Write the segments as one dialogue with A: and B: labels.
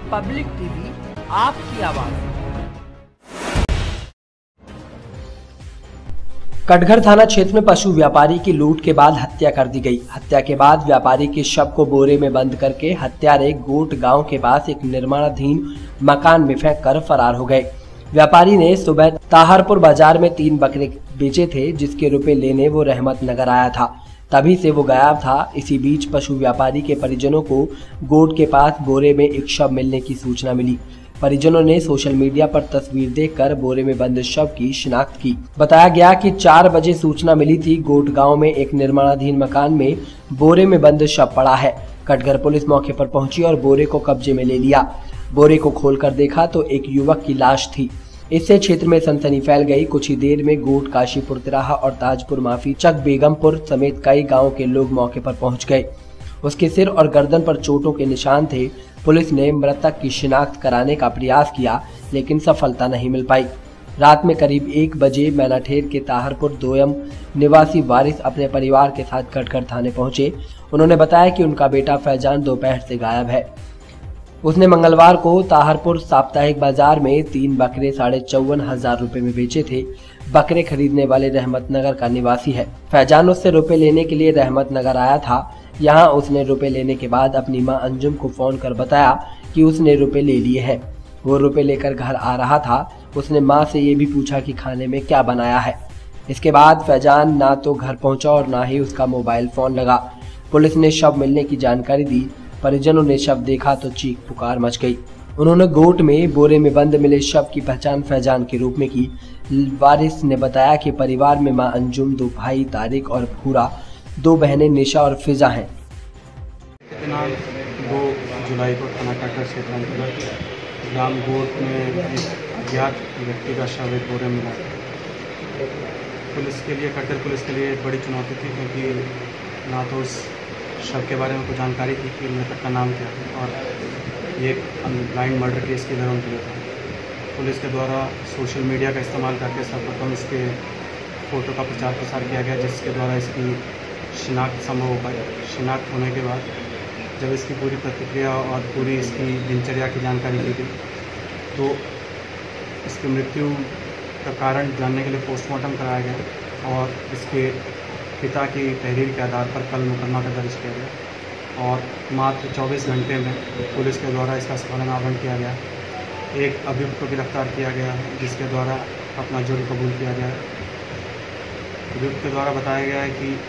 A: Public TV, आपकी आवाज। कटघर थाना क्षेत्र में पशु व्यापारी की लूट के बाद हत्या कर दी गई। हत्या के बाद व्यापारी के शव को बोरे में बंद करके हत्यारे गोट गांव के पास एक निर्माणाधीन मकान में फेंक कर फरार हो गए। व्यापारी ने सुबह ताहरपुर बाजार में 3 बकरे बेचे थे, जिसके रुपए लेने वो रहमत नगर आया था। तभी से वो गायब था। इसी बीच पशु व्यापारी के परिजनों को गोट के पास बोरे में एक शव मिलने की सूचना मिली। परिजनों ने सोशल मीडिया पर तस्वीर देखकर बोरे में बंद शव की शिनाख्त की। बताया गया कि 4 बजे सूचना मिली थी, गोट गांव में एक निर्माणाधीन मकान में बोरे में बंद शव पड़ा है। कटघर पुलिस मौके पर पहुंची और बोरे को कब्जे में ले लिया। बोरे को खोलकर देखा तो एक युवक की लाश थी। इससे क्षेत्र में सनसनी फैल गई। कुछ ही देर में गोट, काशीपुर तिराहा और ताजपुर माफी चक, बेगमपुर समेत कई गांव के लोग मौके पर पहुंच गए। उसके सिर और गर्दन पर चोटों के निशान थे। पुलिस ने मृतक की शिनाख्त कराने का प्रयास किया, लेकिन सफलता नहीं मिल पाई। रात में करीब 1 बजे मैनाठेर के ताहरपुर दोयम निवासी वारिस अपने परिवार के साथ कटघर थाने पहुंचे। उन्होंने बताया कि उनका बेटा फैजान दोपहर से गायब है। उसने मंगलवार को ताहरपुर साप्ताहिक बाजार में 3 बकरे 54,500 रुपए में बेचे थे। बकरे खरीदने वाले रहमत नगर का निवासी है। फैजान उससे रुपए लेने के लिए रहमत नगर आया था। यहाँ उसने रुपए लेने के बाद अपनी मां अंजुम को फोन कर बताया कि उसने रुपए ले लिए हैं। वो रुपए लेकर घर आ रहा था। उसने मां से ये भी पूछा कि खाने में क्या बनाया है। इसके बाद फैजान ना तो घर पहुंचा और ना ही उसका मोबाइल फोन लगा। पुलिस ने शव मिलने की जानकारी दी। परिजनों ने शव देखा तो चीख पुकार मच गई। उन्होंने गोट में बोरे में बंद मिले शव की पहचान फैजान के रूप में की। वारिस ने बताया कि परिवार में मां अंजुम, 2 भाई तारिक और भूरा, 2 बहनें निशा और फिजा हैं।
B: 2 जुलाई को थाना कटघर क्षेत्र अंतर्गत ग्राम गोट में एक अज्ञात व्यक्ति का शव एक बोरे में मिला। पुलिस के लिए, कटघर पुलिस के लिए एक बड़ी चुनौती थी, क्योंकि ना तो उस शव के बारे में कोई जानकारी थी कि मृतक का नाम क्या है, और ये ब्लाइंड मर्डर केस की तरह उनके लिए था। पुलिस के द्वारा सोशल मीडिया का इस्तेमाल करके सर्वप्रथम इसके फ़ोटो का प्रचार प्रसार किया गया, जिसके द्वारा इसकी शिनाख्त संभव हो पाई। शिनाख्त होने के बाद जब इसकी पूरी प्रतिक्रिया और पूरी इसकी दिनचर्या की जानकारी दी गई, तो इसकी मृत्यु का कारण जानने के लिए पोस्टमार्टम कराया गया और इसके पिता की तहरीर के आधार पर कल मुकदमा दर्ज किया गया और मात्र 24 घंटे में पुलिस के द्वारा इसका सफल अनावरण किया गया। एक अभियुक्त को गिरफ्तार किया गया है, जिसके द्वारा अपना जुर्म कबूल किया गया है। अभियुक्त के द्वारा बताया गया है कि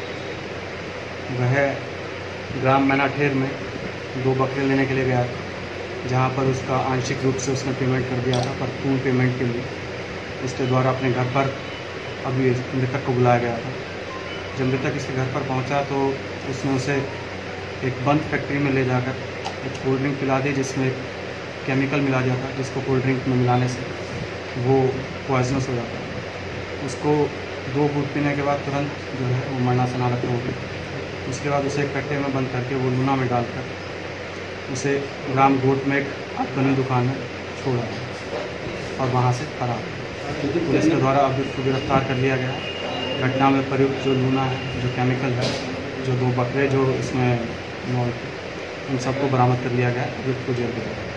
B: वह ग्राम मैनाठेर में 2 बकरे लेने के लिए गया था, जहां पर उसका आंशिक रूप से उसने पेमेंट कर दिया था, पर पूर्ण पेमेंट के लिए उसके द्वारा अपने घर पर अभी मृतक को बुलाया गया था। जब मृतक इसके घर पर पहुंचा तो उसने उसे एक बंद फैक्ट्री में ले जाकर एक कोल्ड ड्रिंक पिला दी, जिसमें एक केमिकल मिला दिया था, जिसको कोल्ड ड्रिंक में मिलाने से वो पॉइजनस हो जाता है। उसको 2 घूंट पीने के बाद तुरंत जो है वो मरना रखना हो गई। उसके बाद उसे एक कट्टे में बंद करके वो लूना में डालकर उसे ग्राम गोट में एक अफगानी दुकान में छोड़ा और वहाँ से फरार। पुलिस के द्वारा अभियुक्त को गिरफ्तार कर लिया गया। घटना में प्रयुक्त जो लूना है, जो केमिकल है, जो 2 बकरे जो इसमें इन्वॉल्व थे, उन सबको बरामद कर लिया गया। अभियुक्त को जेल भेजा गया।